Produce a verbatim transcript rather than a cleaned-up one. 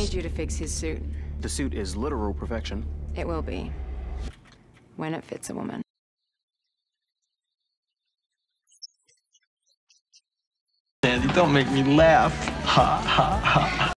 need you to fix his suit. The suit is literal perfection. It will be. When it fits a woman. Daddy, don't make me laugh. Ha ha ha.